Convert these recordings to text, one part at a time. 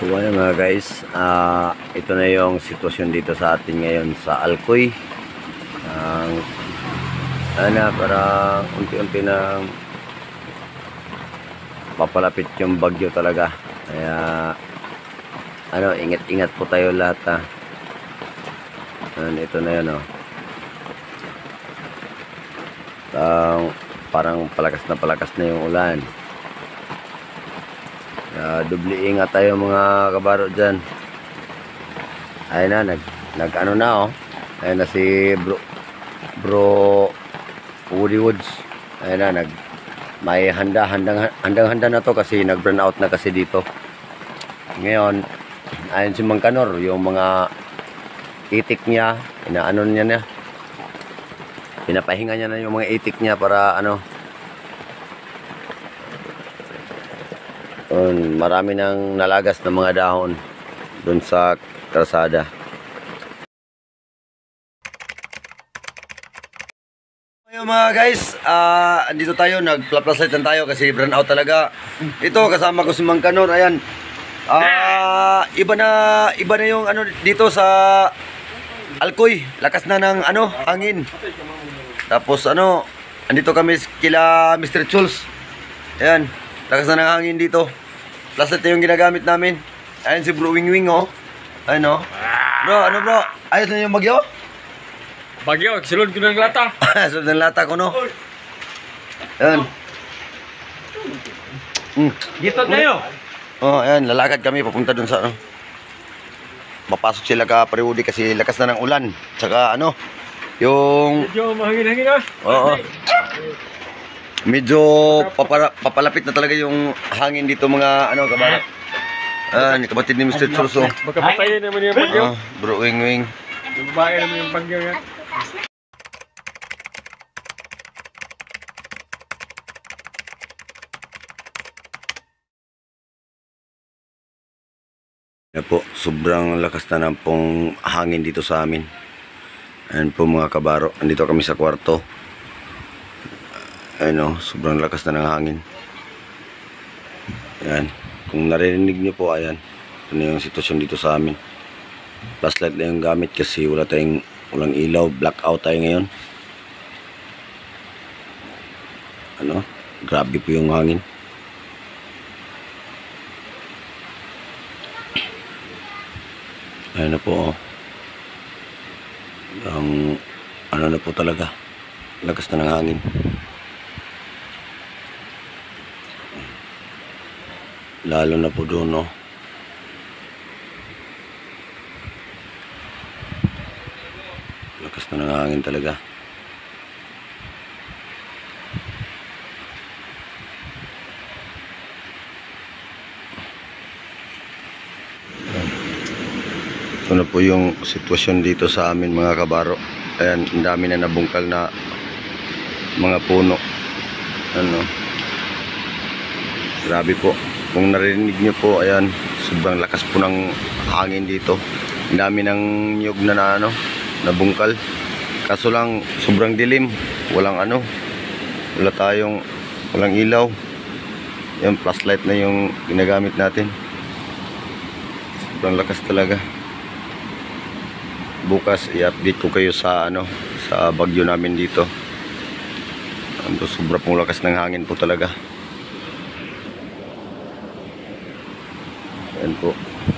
So ayan mga guys, ito na yung sitwasyon dito sa atin ngayon sa Alcoy. Para unti-unti na papalapit yung bagyo talaga. Kaya ingat-ingat po tayo lahat ha. Ito na yun parang palakas na yung ulan. Dubli ingat tayo mga kabaro dyan. Ayun na, nag-ano na ayun na si bro Woody Woods. Ayun na, may handang-handa na to kasi nag-burn out na kasi dito. Ngayon, ayun si Mang Kanor, yung mga itik niya, inaano niya pinapahinga niya na yung mga itik niya para marami nang nalagas ng mga dahon dun sa kalsada. Ayun mga guys, andito tayo, nag-flashlight tayo kasi burn out talaga. Ito kasama ko si Mang Kanor, ayan. Iba na yung dito sa Alcoy, lakas na ng hangin. Tapos andito kami kila Mr. Chuls. Ayan, lakas na ng hangin dito. Flashlight na yung ginagamit namin. Ayan si Bro Wing Wing Ayun Bro, bro? Ayos na yung bagyo? Bagyo, sulod ko ng lata. Sulod ng lata ko Ayan. Dito tayo. Ayan, lalakad kami papunta dun sa Mapasok sila ka Pariudi kasi lakas na ng ulan. Tsaka yung Medyo mahangin-hangin Oo. Medyo papalapit na talaga yung hangin dito mga kabara. Kapatid ni Mr. Churso. Baka patayin naman yung bagyo. Bro Wing Wing. Babae naman yung bagyo yan. Yan po, sobrang lakas na ng pong hangin dito sa amin. Ayan po mga kabaro, andito kami sa kwarto. Ayan sobrang lakas na ng hangin. Ayan, kung narinig nyo po, ayan, ito na yung sitwasyon dito sa amin. Flashlight na yung gamit kasi walang ilaw, blackout tayo ngayon. Grabe po yung hangin. Ayan na po ang na po talaga, lakas na ng hangin. Lalo na po doon lakas na ng hangin talaga. Ito na po yung sitwasyon dito sa amin mga kabaro. Ayan, ang dami na nabungkal na mga puno. Grabe po. Kung narinig nyo po, ayan, sobrang lakas po ng hangin dito. Ang dami ng nyug na nabungkal. Kaso lang, sobrang dilim. Walang walang ilaw. Ayan, flashlight na yung ginagamit natin. Sobrang lakas talaga. Bukas i-update ko kayo sa sa bagyo namin dito. Sobra pong lakas ng hangin po talaga. Ayan po.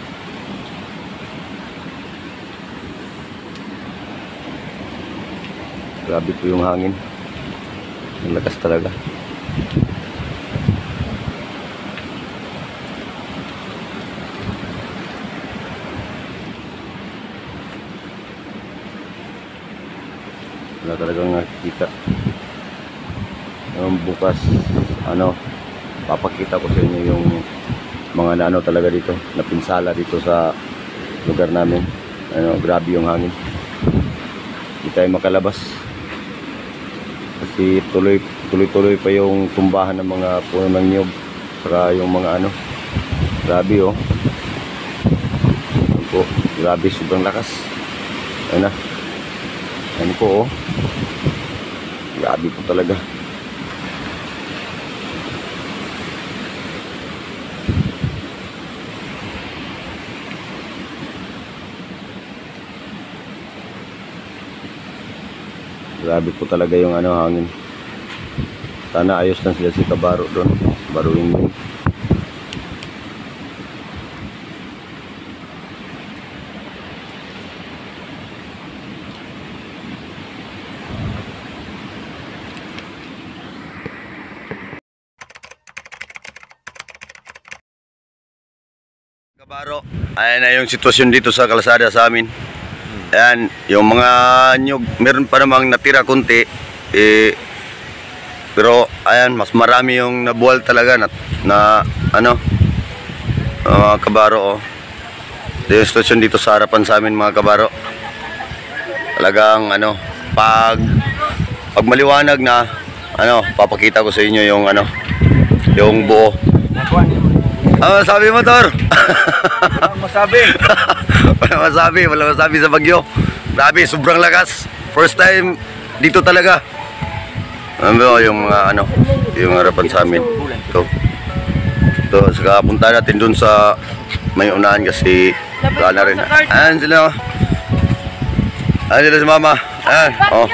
Grabe po yung hangin. Ang lakas talaga. Wala talagang nakikita. Bukas papakita ko sa inyo yung mga talaga dito, napinsala dito sa lugar namin. Grabe yung hangin. Hindi tayo makalabas kasi tuloy pa yung tumbahan ng mga puno ng niyog, saka yung mga grabe po, grabe, sobrang lakas. Ayan po grabe po talaga. Grabe po talaga yung ano, hangin. Sana ayos lang sila si Kabaro doon. Baruin mo. Kabaro, ayan na yung sitwasyon dito sa kalsada sa amin. Ayan, yung mga nyug, meron pa namang natira konti. Pero ayan, mas marami yung nabuwal talaga na ano, mga kabaro. Oh. Ito yung sitwasyon dito sa harapan sa amin, mga kabaro. Talagang ano, pag maliwanag na, ano, papakita ko sa inyo yung ano, yung buo. Ano masabi mo, Tor? Walang masabi. Walang masabi sa bagyo. Grabe, sobrang lakas. First time dito talaga. Ano yung mga ano, yung harapan sa amin. Ito, saka punta natin dun sa may unahan kasi wala na rin. Ayan sila. Ayan sila si Mama. Ayan, oh.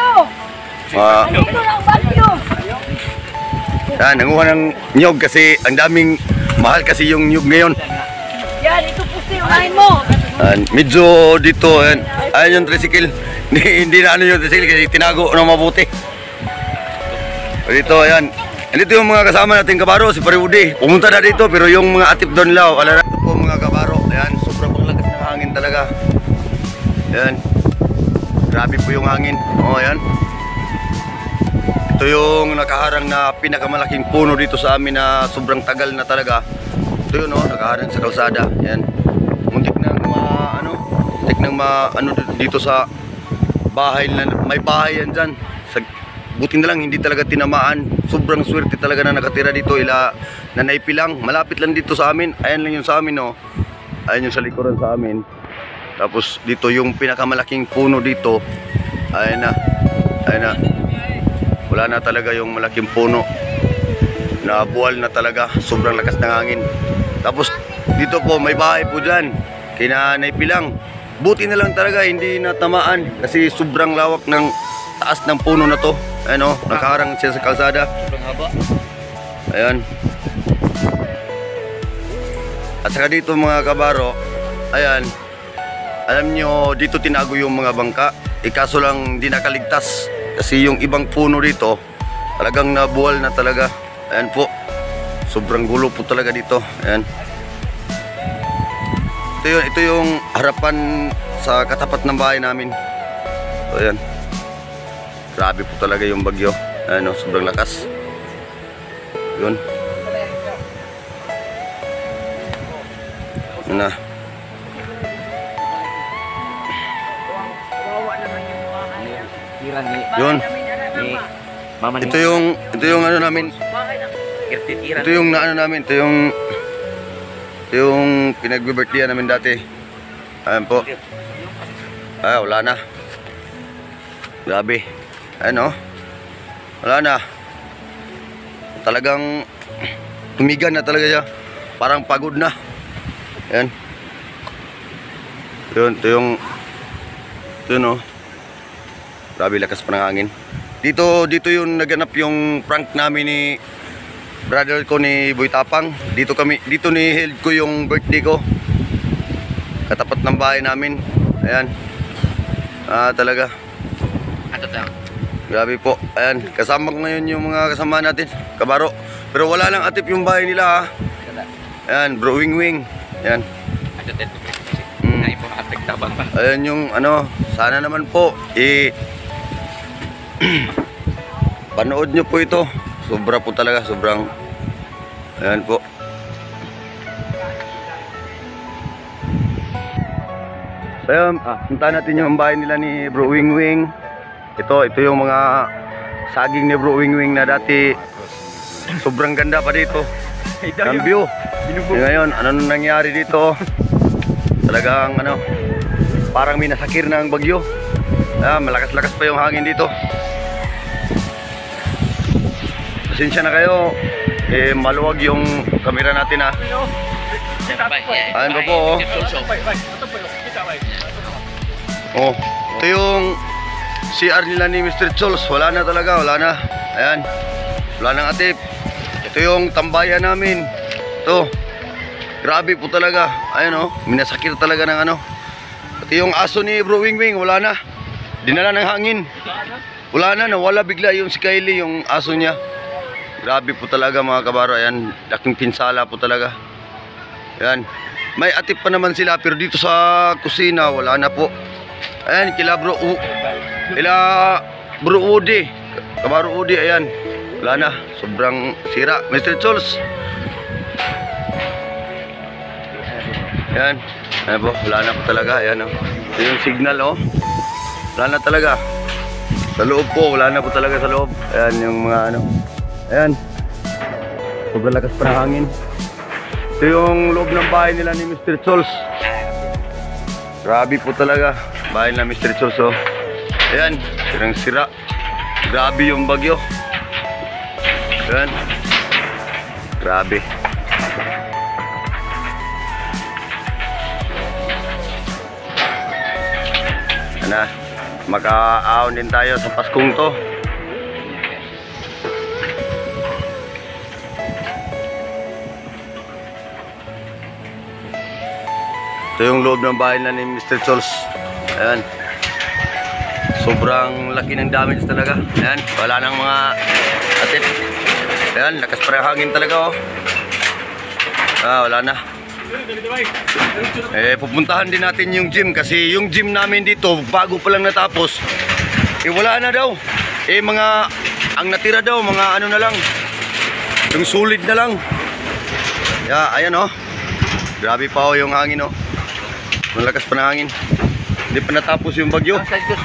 Ayan, nanguha ng nyog kasi ang daming mahal kasi yung nyug ngayon. Yan, ito po si unahin mo. Medyo dito, ayan yung tricycle. Hindi na ano yung tricycle kasi tinago na mabuti. Dito, ayan. Dito yung mga kasama natin kabaro, si Pariudi. Pumunta na dito pero yung mga atip doon lao. Alala ito po mga kabaro. Ayan, sobrang lakas ng hangin talaga. Ayan. Grabe po yung hangin. Oh, ayan. Ito yung nakaharang na pinakamalaking puno dito sa amin na sobrang tagal na talaga. Ito yun, nakaharang sa kalsada. Yan. Muntik nang ano dito sa bahay na may bahay yan dyan. Buti na lang hindi talaga tinamaan. Sobrang swerte talaga na nakatira dito. Nanaypi lang. Malapit lang dito sa amin. Ayan lang yung sa amin, no. Ayan yung sa likuran sa amin. Tapos dito yung pinakamalaking puno dito. Ayan na. Ayan na. Wala na talaga yung malaking puno. Nabuwal na talaga. Sobrang lakas ng hangin. Tapos dito po may bahay po dyan. Kinanaypi lang. Buti na lang talaga hindi natamaan. Kasi sobrang lawak ng taas ng puno na to. Ayan o, nakaharang siya sa kalsada. Ayan. At saka dito mga kabaro, ayan, alam nyo dito tinago yung mga bangka. Ikaso lang di nakaligtas. Kasi yung ibang puno dito talagang nabuwal na talaga. Ayan po. Sobrang gulo po talaga dito. Ayan. Ito yung harapan sa katapat ng bahay namin. So, ayan. Grabe po talaga yung bagyo. Ayan, sobrang lakas. Yun. Na. Yun. Ito yung ano namin. Ito yung naano namin, ito yung pinag-birthday namin dati. Ayan po. Wala na. Grabe. Ayan, wala na. Talagang tumigan na talaga siya. Parang pagod na. Ayan. Ito yung grabe, lakas pa ng hangin. Dito yung naganap yung prank namin ni brother ko ni Boy Tapang. Dito ni held ko yung birthday ko. Katapat ng bahay namin. Ayan. Talaga. Grabe po. Ayan, kasama ko ngayon yung mga kasama natin, kabaro. Pero wala lang atip yung bahay nila, ha. Ayan, bro Wing Wing. Ayan. Ayan yung ano, sana naman po panood nyo po ito. Sobra po talaga, sobrang. Ayan po. So ayan, punta natin yung bahay nila ni Bro Wing Wing. Ito yung mga saging ni Bro Wing Wing na dati sobrang ganda pa dito. Ang view. Ngayon, ano nangyari dito? Talagang ano, parang may nasakir na ang bagyo. Malakas-lakas pa yung hangin dito. Pasensya na kayo, maluwag yung camera natin, ha. Ayan pa po, oh. Ito CR nila ni Mr. Chols. Wala na talaga, wala na. Ayan. Wala nang atip. Ito yung tambayan namin. Ito. Grabe po talaga. Ayan o. Minasakit talaga ng ano. Pati yung aso ni Bro Wing Wing, wala na. Dinala ng hangin. Wala na, nawala bigla yung si Kylie, yung aso niya. Grabe po talaga mga kabaro. Ayan, laking pinsala po talaga. Ayan. May atip pa naman sila, pero dito sa kusina, wala na po. Ayan, kila Bro Udi. Kabaro Udi, ayan. Wala na, sobrang sira. Mr. Chols. Ayan. Ayan po, wala na po talaga. Ayan o. Ito yung signal o. Wala na talaga. Sa loob po, wala na po talaga sa loob. Ayan yung mga ano. Ayan. Sobrang lakas pa ng hangin. Ito yung loob ng bahay nila ni Mr. Chols. Grabe po talaga. Bahay na Mr. Chols o. Ayan, sirang sira. Grabe yung bagyo. Ayan. Grabe. Na, maka-aon din tayo sa Paskong to. Ito yung loob ng bahay na ni Mr. Chols. Ayan. Sobrang laki ng damage talaga. Ayan, wala nang mga atip. Ayan, lakas pa ng hangin talaga oh. Wala na. Pupuntahan din natin yung gym kasi yung gym namin dito bago pa lang natapos. Wala na daw. Ang natira daw mga ano na lang. Yung sulit na lang. Ayan oh. Grabe pa oh yung hangin oh. Malakas pa na hangin. Hindi pa natapos yung bagyo.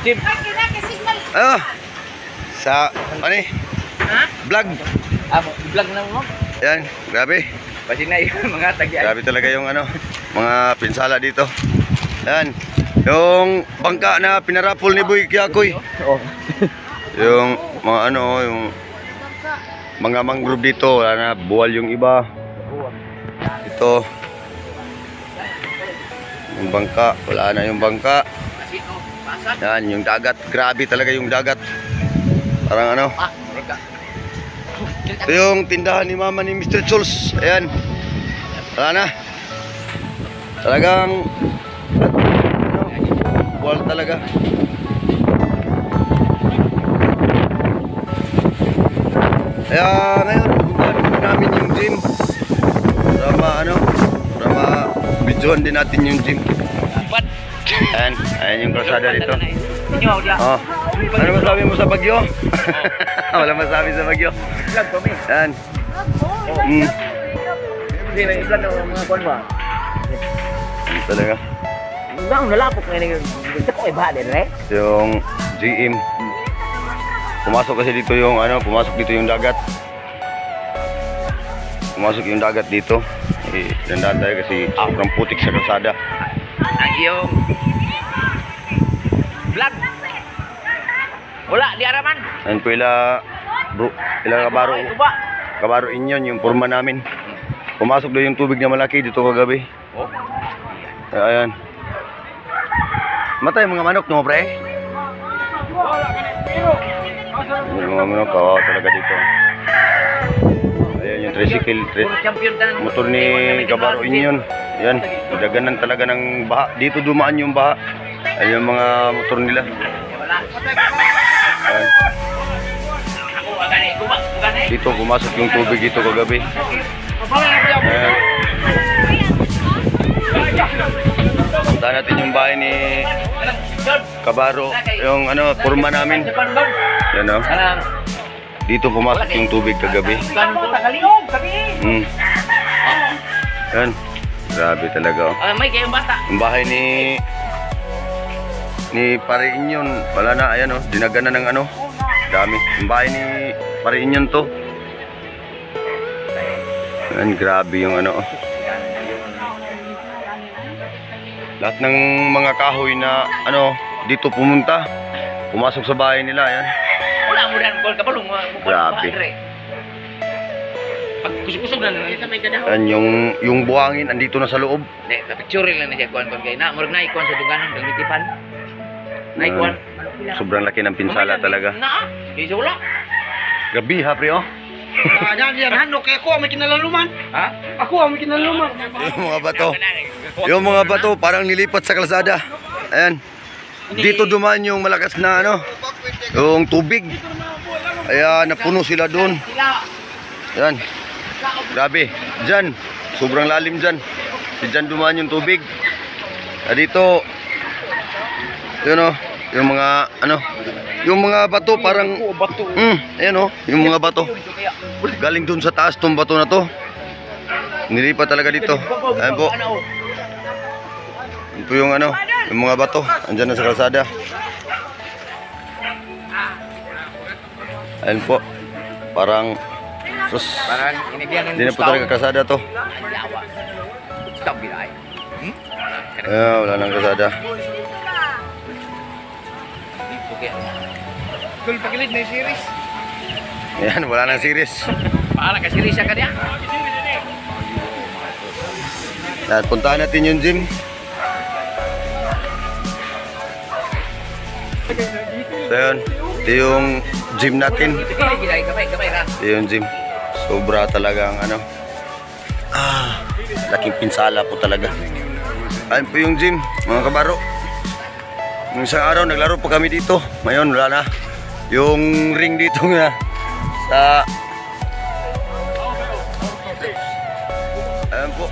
Sa ano eh? Vlog. Vlog na mo? Ayan, grabe. Pati na yung mga tagyan. Grabe talaga yung ano, mga pinsala dito. Ayan, yung bangka na pinarapol ni Boy Kiakoy. Yung mga ano, yung mga mangrove dito, wala na, buwal yung iba. Ito. Yung bangka, wala na yung bangka. Ayan, yung dagat, grabe talaga yung dagat. Parang ano. Ito yung tindahan ni mama ni Mr. Chols. Ayan. Wala na. Talagang buwal talaga. Kaya ngayon pupuntahan namin yung gym. Para ma-videoan din natin yung gym. Ayan. Ayan yung kalsada dito. Oh. Ano masabi mo sa bagyo? Wala masabi sa bagyo. Vlog kami. Ayan. Hindi na i-vlog ng mga konwa. Talaga. Ang nalapok ngayon. Gusto ko iba din eh. Yung GM. Pumasok kasi dito yung ano, pumasok dito yung dagat. Pumasok yung dagat dito. Dandaan tayo kasi sobrang putik sa kalsada. Ang iyong vlog. Wala, di araman. Ayan po ila kabaro inyon yung forma namin. Pumasok doon yung tubig na malaki dito kagabi. Oh. Ayan. Matay mga manok no pre? Yung mga manok kawawa talaga dito. Ayan yung tricycle motor ni Kabaro Inyon. Ayan, daganan talaga ng baha. Dito dumaan yung baha. Ayan yung mga motor nila. Ayan. Dito pumasok yung tubig dito kagabi. Ayan. Punta natin yung bahay ni Kabaro, yung ano, forma namin. Yan o. Dito pumasok yung tubig kagabi. Yan. Grabe talaga o. May kayong bata. Yung bahay ni Pare Inyon, wala na, ayan o, dinagana ng ano, dami. Yung bahay ni Pare Inyon to. Yan, grabe yung ano o. Lahat ng mga kahoy na ano dito pumunta, pumasok sa bahay nila, ayan. Wala mo rin gol ka balong. Grabe. Pag kusog na sa may kadahon. Ayan, yung buhangin andito na sa loob. Nek, picture lang na siya kuan kay na, murag na ikuan sa dunganon ng itipan. Na ikuan. Sobrang laki ng pinsala talaga. Na, isa wala. Gabi ha, pre, oh. Yan, hanok kay ako may kinalaluman. Ha? Ako may kinalaluman. Yung mga bato. Yung mga bato parang nilipat sa kalsada. Ayan. Dito dumaan yung malakas na ano, yung tubig. Ayan, napuno sila doon. Ayan. Grabe. Diyan. Sobrang lalim dyan. Diyan dumaan yung tubig. Dito, yun o, yung mga ano, yung mga bato parang ayan o, yung mga bato galing dun sa taas tong bato na to, nilipat talaga dito. Ayan po, yun po yung ano, yung mga bato andyan na sa kalsada. Ayan po, parang sus, hindi na po talaga kalsada to. Ayan, wala nang kalsada. Kul pagilid na yung series. Ayan, wala nang series. Para ka series ka niya. At puntahan natin yung gym. So yun, ito yung gym natin. Ito yung gym. Sobra talagang ano, laking pinsala po talaga. Ayan po yung gym, mga kabaro. Nung isang araw naglaro po kami dito. Ngayon wala na. Yung ring dito nga sa ayan po.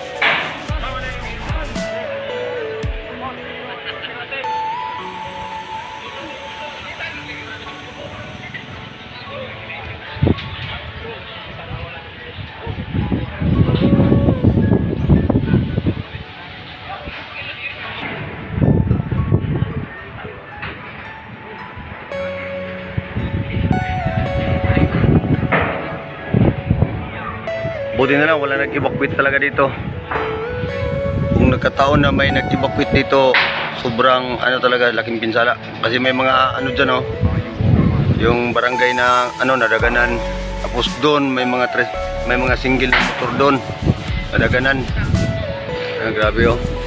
Buti na lang wala nag-evacuate talaga dito. Kung nagkataon na may nag-evacuate dito, sobrang ano talaga, laking pinsala. Kasi may mga ano dyan, oh, yung barangay na ano, nadaganan. Tapos doon may mga single na motor doon, nadaganan. Grabe, oh.